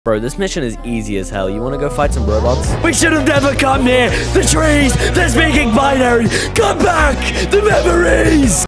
Bro, this mission is easy as hell. You want to go fight some robots? We should have never come near the trees. They're speaking binary. Come back. The memories.